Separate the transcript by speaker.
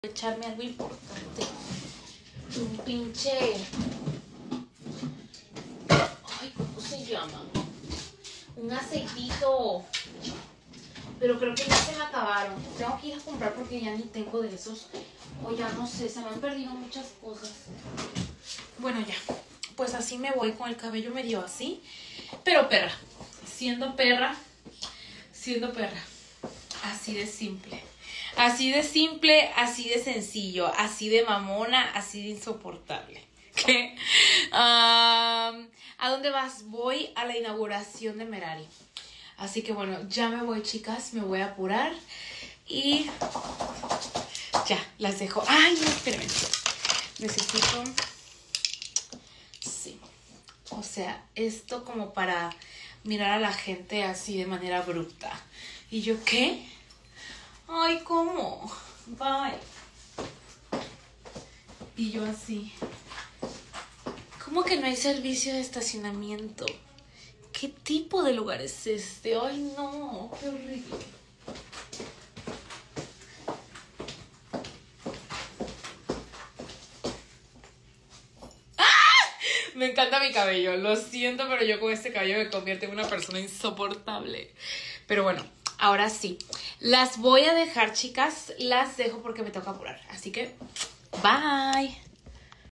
Speaker 1: echarme algo importante. Un pinche... Ay, ¿cómo se llama? Un aceitito. Pero creo que ya se me acabaron. Tengo que ir a comprar porque ya ni tengo de esos. O ya no sé, se me han perdido muchas cosas. Bueno, ya. Pues así me voy con el cabello medio así. Pero perra. Siendo perra. Así de simple. Así de simple, así de sencillo, así de mamona, así de insoportable. ¿Qué? ¿A dónde vas? Voy a la inauguración de Merari. Así que bueno, ya me voy, chicas, me voy a apurar. Y ya, las dejo. Ay, no, espérenme. Necesito... Sí. O sea, esto como para mirar a la gente así de manera bruta. ¿Y yo qué? Ay, ¿cómo? Bye. Y yo así. ¿Cómo que no hay servicio de estacionamiento? ¿Qué tipo de lugar es este? Ay, no, qué horrible. ¡Ah! Me encanta mi cabello. Lo siento, pero yo con este cabello me convierto en una persona insoportable. Pero bueno, ahora sí. Las voy a dejar, chicas. Las dejo porque me toca apurar. Así que, bye.